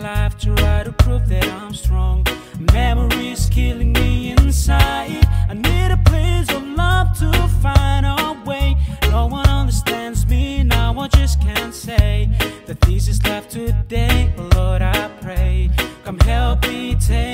life to try to prove that I'm strong. Memories killing me inside. I need a place of love to find a way. No one understands me now, I just can't say that this is life today. Oh Lord, I pray, come help me take